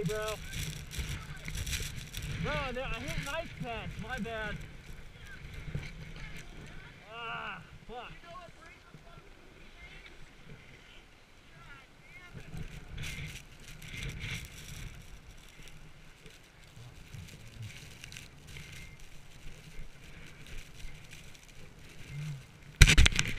bro. Bro, I hit an ice patch. My bad. Ah, fuck.